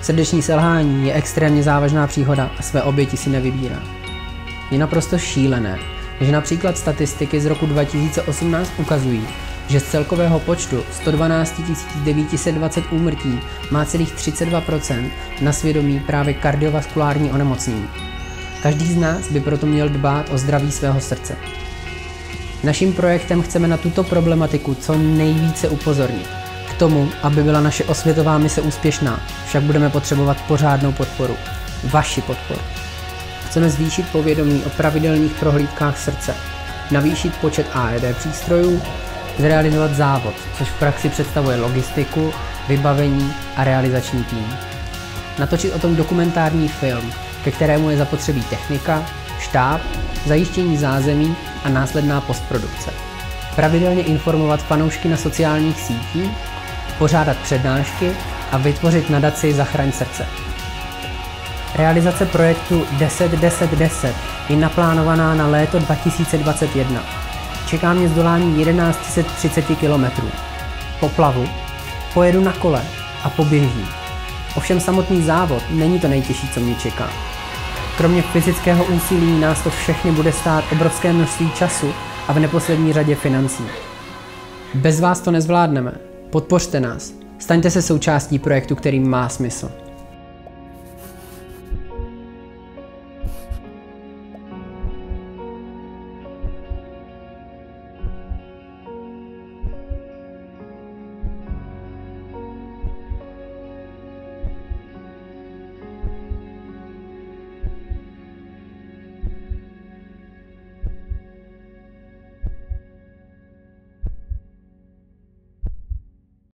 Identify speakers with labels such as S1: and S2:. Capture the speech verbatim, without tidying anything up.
S1: Srdeční selhání je extrémně závažná příhoda a své oběti si nevybírá. Je naprosto šílené, že například statistiky z roku dva tisíce osmnáct ukazují, že z celkového počtu sto dvanáct tisíc devět set dvacet úmrtí má celých třicet dva procent na svědomí právě kardiovaskulární onemocnění. Každý z nás by proto měl dbát o zdraví svého srdce. Naším projektem chceme na tuto problematiku co nejvíce upozornit. K tomu, aby byla naše osvětová mise úspěšná, však budeme potřebovat pořádnou podporu. Vaši podporu. Chceme zvýšit povědomí o pravidelných prohlídkách srdce, navýšit počet A E D přístrojů, zrealizovat závod, což v praxi představuje logistiku, vybavení a realizační tým. Natočit o tom dokumentární film, ke kterému je zapotřebí technika, štáb, zajištění zázemí a následná postprodukce. Pravidelně informovat fanoušky na sociálních sítích, pořádat přednášky a vytvořit nadaci Zachraň srdce. Realizace projektu deset deset deset je naplánovaná na léto dva tisíce dvacet jedna. Čeká mě zdolání tisíc jedna stě třicet kilometrů. Poplavu, pojedu na kole a poběžím. Ovšem samotný závod není to nejtěžší, co mě čeká. Kromě fyzického úsilí nás to všechny bude stát obrovské množství času a v neposlední řadě financí. Bez vás to nezvládneme. Podpořte nás. Staňte se součástí projektu, který má smysl.